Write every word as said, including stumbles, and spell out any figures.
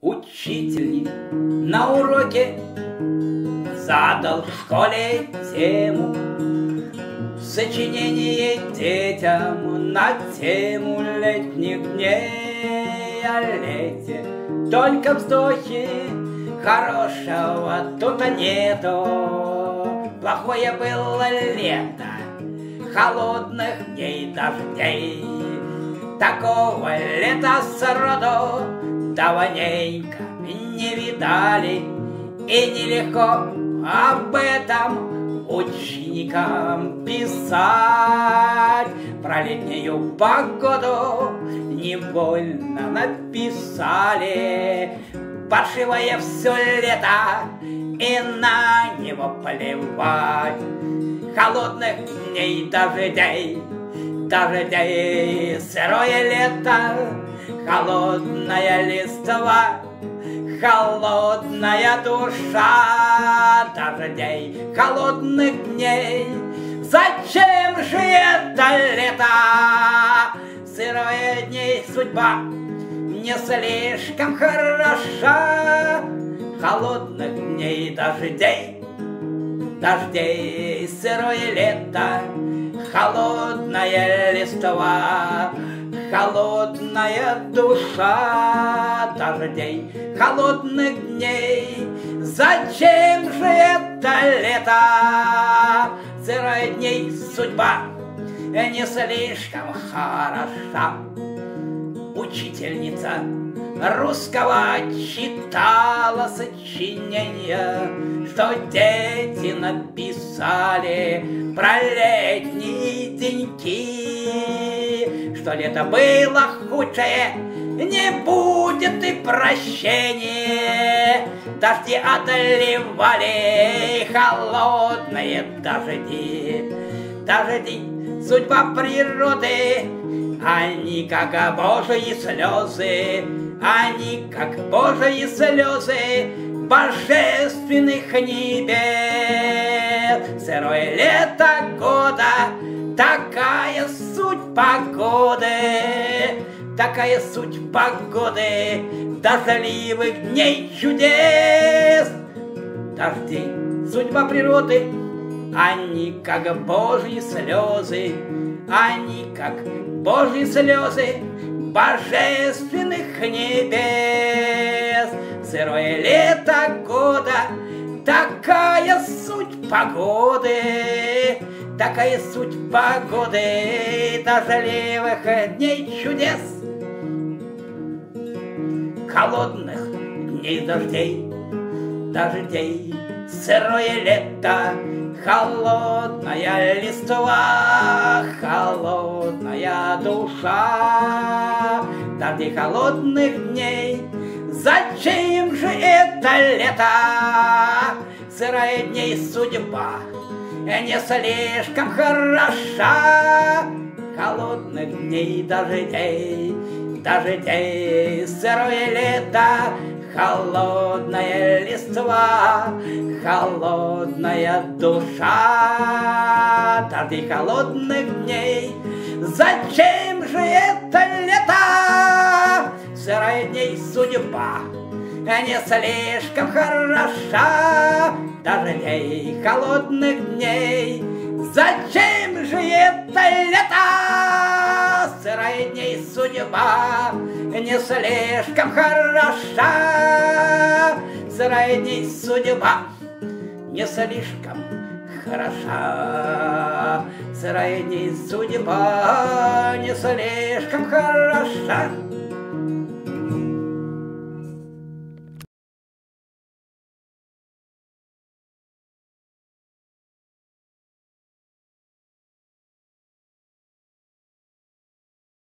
Учитель на уроке задал в школе тему сочинение детям на тему летних дней о лете. Только вздохи, хорошего тут нету. Плохое было лето, холодных дней дождей. Такого лета сроду давненько не видали, и нелегко об этом ученикам писать. Про летнюю погоду не больно написали, паршивое все лето, и на него плевать. Холодных дней дождей, дождей, сырое лето, холодная листва, холодная душа дождей, холодных дней. Зачем же это лето? Сырое дней судьба не слишком хороша. Холодных дней дождей, дождей, сырое лето, холодная листва, холодная душа дождей, холодных дней. Зачем же это лето? Сырой дней судьба не слишком хороша. Учительница русского читала сочинения, что дети написали про летние деньки, что лето было худшее, не будет и прощения. Дожди отливали, холодные дожди, дожди, судьба природы, они как Божьи слезы, они как Божьи слезы божественных небес. Сырое лето года, такая суть погоды, такая суть погоды, дождливых дней чудес. Дожди, судьба природы, они как Божьи слезы, они как Божьи слезы божественных небес. Сырое лето года, такая суть погоды, такая суть погоды, дождливых дней чудес. Холодных дней дождей, дождей, сырое лето, холодная листва, холодная душа, дожди холодных дней. Зачем же это лето? Сырая дней судьба не слишком хороша. Холодных дней дождей, дождей, сырое лето, холодная листва, холодная душа, дожди холодных дней. Зачем же это лето? Сырая дней судьба не слишком хороша. Дождей холодных дней. Зачем же это лето? Сырая дней судьба не слишком хороша. Сырая дней судьба не слишком хороша. Сырая дней судьба не слишком хороша.